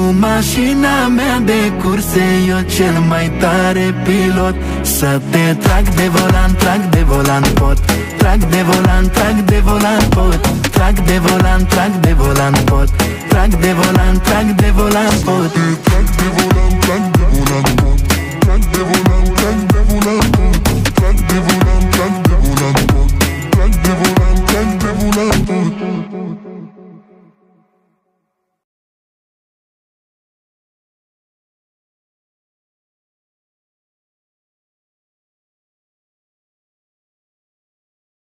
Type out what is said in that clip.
mașina mea de curse, eu cel mai tare pilot. Să te trag de volan, trag de volan pot. Trag de volan, trag de volan pot. Trag de volan, trag de